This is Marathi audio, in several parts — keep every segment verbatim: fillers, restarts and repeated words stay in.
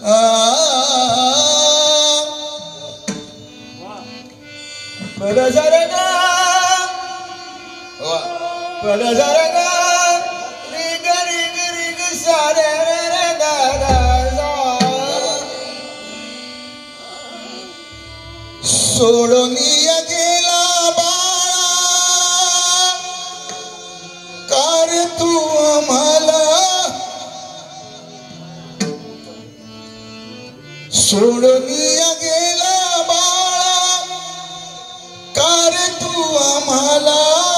पदजरगा पदजरगा रिग रिग रिग सारे रे रे दा दा सोडून गेला बाळा कार तू आम्हाला सोडून गेला बाळा कार तू आम्हाला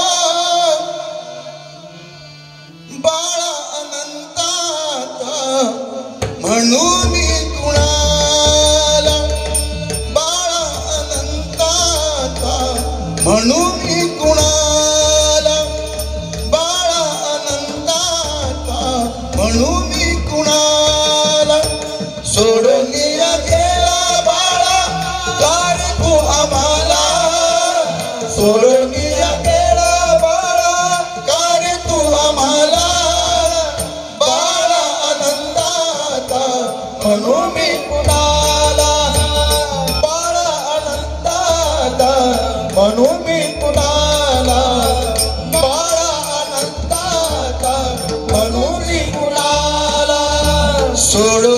बाळा अनंतात म्हणून कुणाला बाळा अनंतात म्हणून कुणाला बाळा अनंतात म्हणून कुणाला सोडून गेला बाळा कार तू आम्हाला सोडून गेला बाळा कार तू आम्हाला बाळा अनंतात म्हणून कुणाला बाळा अनंतात म्हणून कुणाला बाळा अनंतात म्हणून कुणाला सोडून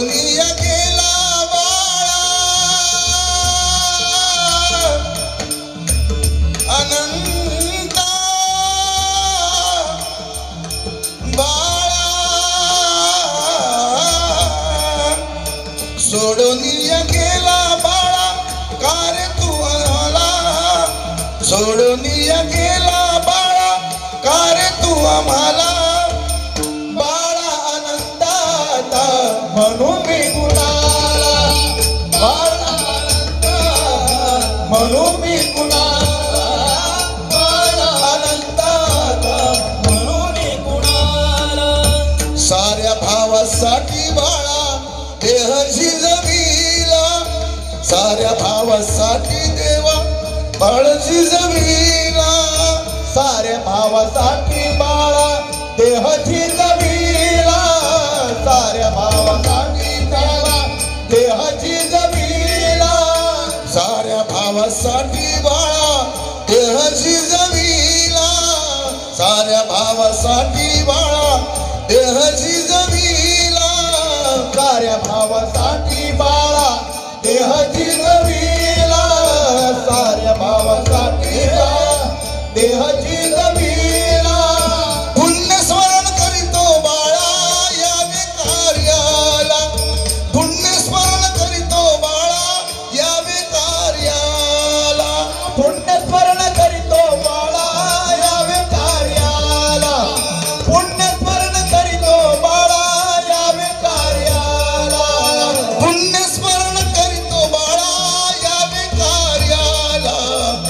सोडून गेला बाळा कार तू आम्हाला सोडून गेला बाळा कार तू आम्हाला बाळा अनंतात म्हणून कुणाला बाळा अनंतात म्हणून कुणाला बाळा अनंतात म्हणून कुणाला साऱ्या भावासाठी बाळा देहची जमीला साऱ्या भावासाठी देवा बाळची जमीला साऱ्या भावासाठी बाळा देहची जमीला साऱ्या भावासाठी देवा देहची जमीला साऱ्या भावासाठी बाळा देहची जमीला साऱ्या भावासाठी बाळा देहची जमीला साऱ्या भावासाठी बाळा देहची जमीला साऱ्या भावासाठी देहची जमीला पुण्य स्मरण करीतो बाळा यावे कार्याला पुण्य स्मरण करीतो बाळा यावे कार्याला पुण्य स्मरण करीतो बाळा यावे कार्याला पुण्य स्मरण करीतो बाळा यावे कार्याला पुण्य स्मरण करीतो बाळा यावे कार्याला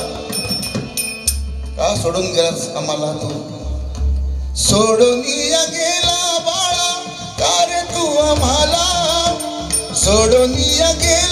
का सोडून गेलास आम्हाला तू सोडून गेला बाळा कार तू आम्हाला सोडून गेला